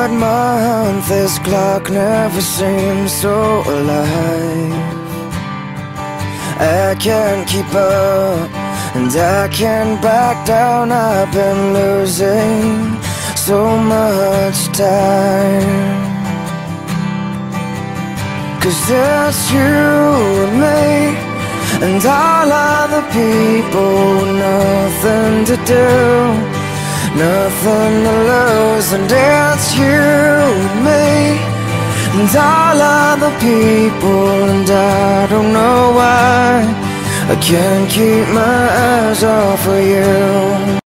God month, this clock never seems so alive. I can't keep up, and I can't back down. I've been losing so much time. 'Cause it's you and me, and all other people, nothing to do, nothing to lose. And it's you and me, and all other people, and I don't know why I can't keep my eyes off of you.